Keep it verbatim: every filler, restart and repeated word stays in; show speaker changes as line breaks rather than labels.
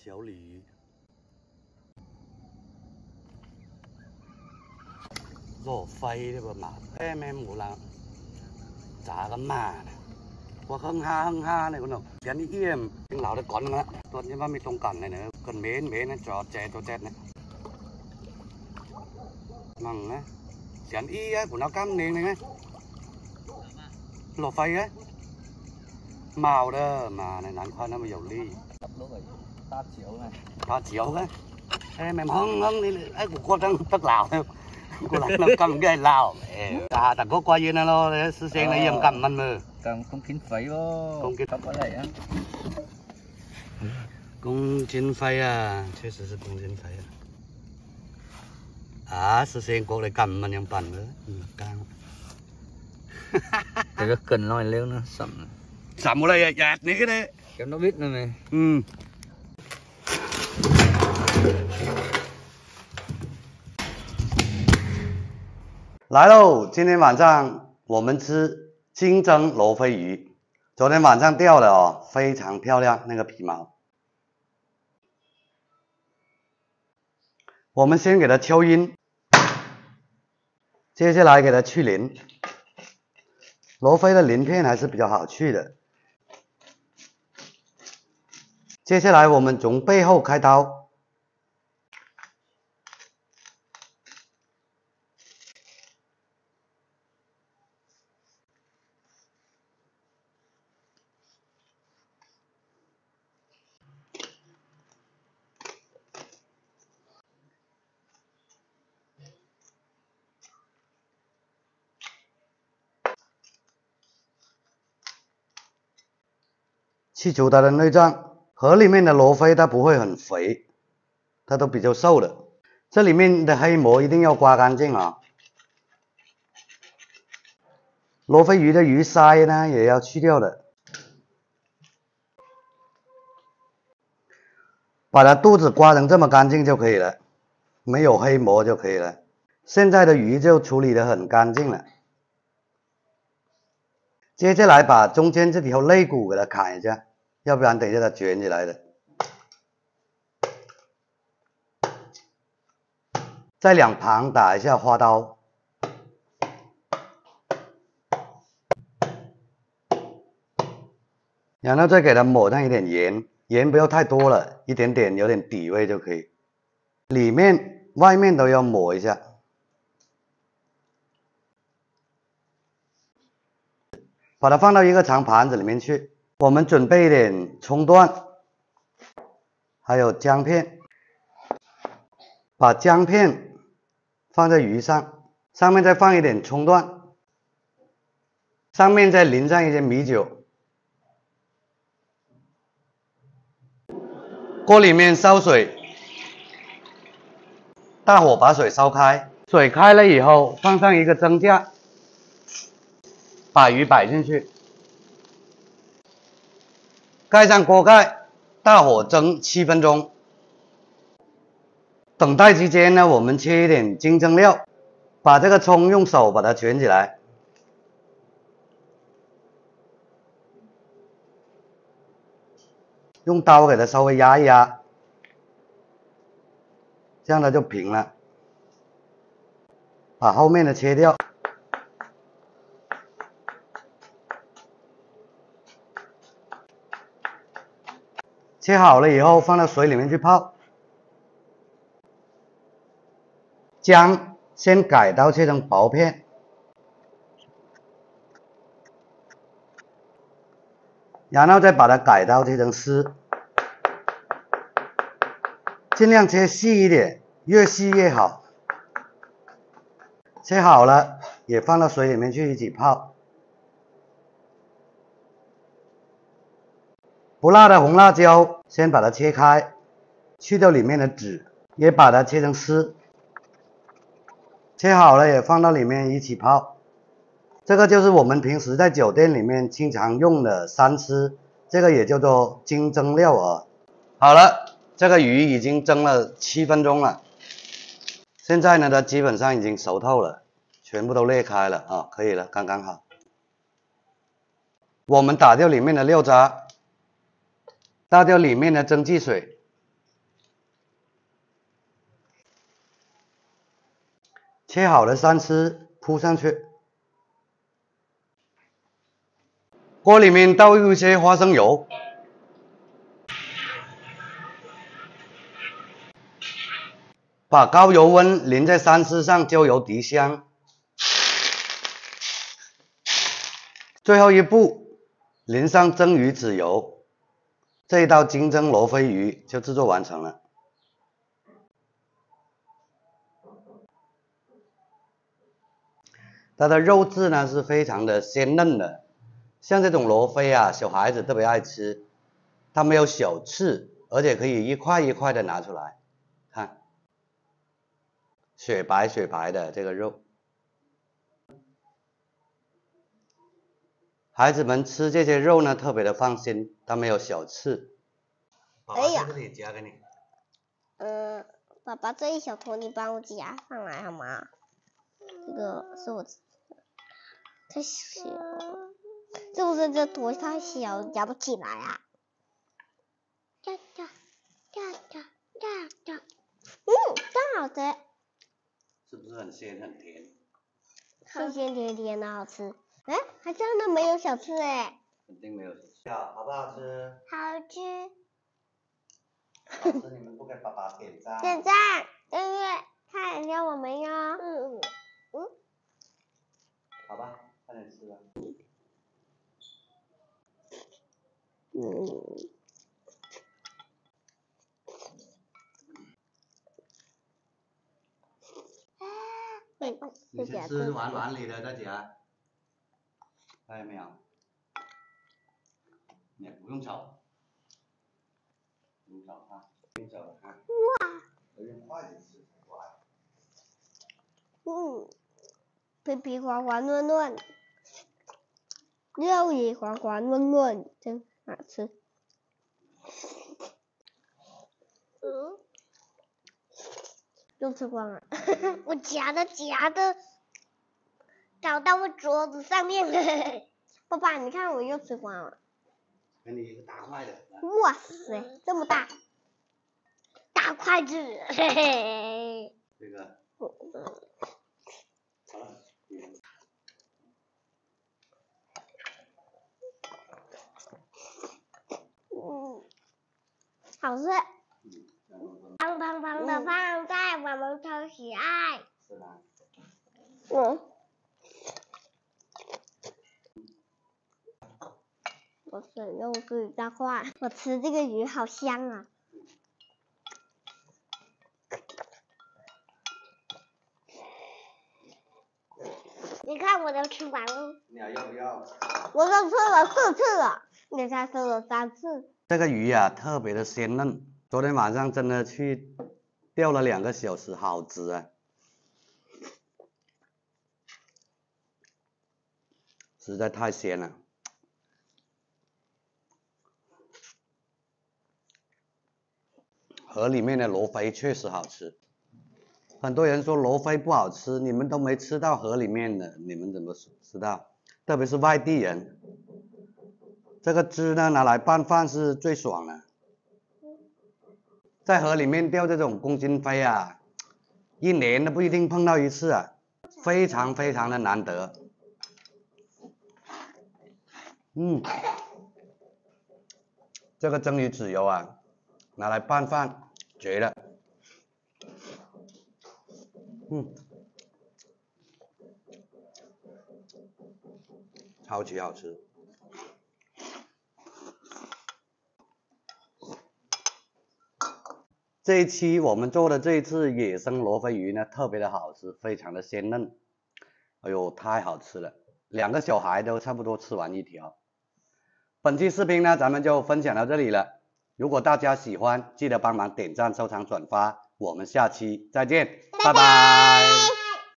小鲤鱼，肉飛呢個麻誒咩冇啦，炸咁嘛，我哼哈哼哈呢個喏，人啲嘢聽老得講啦，ตัวนี้ว่ามีตรงกันเลยนะกันเมนเมนนะจอแจตัวแจเนี่ยนั่งนะเสียนอีอ่ะผมเอากำเนียงเลยนะหลบไฟá màu đó mà này nắng khoai nó mới dầu ly
ba triệu này
ba triệu đấy em em hưng hưng đi ấy của cô đang tất lào thôi cô lại nó cầm cái lào à thằng có qua gì nó lo sư sen này dầm cầm mình mà
cầm không kín phẩy vô
không kín
có lại á
công chính phẩy à确实是công chính phẩy à à sư sen cô lại cầm mình dầm cầm nữa căng
cái cái cần lòi leo nó sầm
sắm một đây dạt ní cái đấy
cho nó biết nữa này
ừ来喽！今天晚上我们吃金蒸罗非鱼，昨天晚上钓的哦，非常漂亮那个皮毛。我们先给它敲晕，接下来给它去鳞。罗非的鳞片还是比较好去的。接下来我们从背后开刀。去除它的内脏，河里面的罗非它不会很肥，它都比较瘦的。这里面的黑膜一定要刮干净啊。罗非鱼的鱼鳃呢也要去掉的，把它肚子刮成这么干净就可以了，没有黑膜就可以了。现在的鱼就处理得很干净了。接下来把中间这条肋骨给它砍一下，要不然等一下它卷起来的。在两旁打一下花刀，然后再给它抹上一点盐，盐不要太多了，一点点有点底味就可以。里面、外面都要抹一下。把它放到一个长盘子里面去，我们准备一点葱段，还有姜片，把姜片放在鱼上，上面再放一点葱段，上面再淋上一些米酒。锅里面烧水，大火把水烧开，水开了以后放上一个蒸架。把鱼摆进去，盖上锅盖，大火蒸七分钟。等待期间呢，我们切一点金针料，把这个葱用手把它卷起来，用刀给它稍微压一压，这样它就平了。把后面的切掉。切好了以后放到水里面去泡。姜先改刀切成薄片，然后再把它改刀切成丝，尽量切细一点，越细越好。切好了也放到水里面去一起泡。不辣的红辣椒先把它切开，去掉里面的籽，也把它切成丝。切好了也放到里面一起泡。这个就是我们平时在酒店里面经常用的三丝，这个也叫做金蒸料啊。好了，这个鱼已经蒸了七分钟了，现在呢它基本上已经熟透了，全部都裂开了啊，可以了，刚刚好。我们打掉里面的料渣。倒掉里面的蒸汽水， 切好的鳝丝铺上去，锅里面倒入一些花生油，把高油温淋在鳝丝上，焦油提香。最后一步，淋上蒸鱼豉油，这一道金蒸罗非鱼就制作完成了。它的肉质呢是非常的鲜嫩的，像这种罗非啊，小孩子特别爱吃，它没有小刺，而且可以一块一块的拿出来，看，雪白雪白的这个肉，孩子们吃这些肉呢特别的放心，它没有小刺。
哎呀，
这里夹给你。
嗯，爸爸这一小坨你帮我夹上来好吗？这个是我太小，是不是这坨太小夹不起来啊？夹夹夹夹夹夹，嗯，真好吃。
是不是很鲜很甜？
鲜鲜甜甜的好吃。哎，还真的没有小刺哎。
肯定没有小刺。好不好吃？
好吃。
好吃，你们不给爸爸点赞？
点赞，订阅，看一下我们哟。嗯嗯。
好吧，快点吃吧。
嗯。
你先吃完碗里的再夹，看见没有？也不用炒，不用炒它，不用炒它。哇！要用筷子吃才快。
嗯，皮皮滑滑嫩嫩，肉也滑滑嫩嫩，真好吃。嗯，又吃光了。我夹的夹的，搞到我桌子上面了。爸爸，你看我又吃光了。
给你一个大块的。
哇塞，这么大，大筷子，嘿嘿。
这个。好了。
嗯，好吃。胖胖胖的胖在我们超喜爱。
是吗？
嗯。我选肉是一大块，我吃这个鱼好香啊！你看我都吃完了。
你还要不要？
我都吃了四次了，你才吃了三次。
这个鱼呀、啊，特别的鲜嫩，昨天晚上真的去钓了两个小时，好值啊！实在太鲜了。河里面的罗非确实好吃，很多人说罗非不好吃，你们都没吃到河里面的，你们怎么知道？特别是外地人，这个汁呢拿来拌饭是最爽的。在河里面钓这种公斤非啊，一年都不一定碰到一次啊，非常非常的难得。嗯，这个蒸鱼豉油啊，拿来拌饭绝了。嗯，超级好吃。这一期我们做的这一次野生罗非鱼呢，特别的好吃，非常的鲜嫩。哎呦，太好吃了，两个小孩都差不多吃完一条。本期视频呢，咱们就分享到这里了。如果大家喜欢，记得帮忙点赞、收藏、转发。我们下期再见，拜拜。拜拜。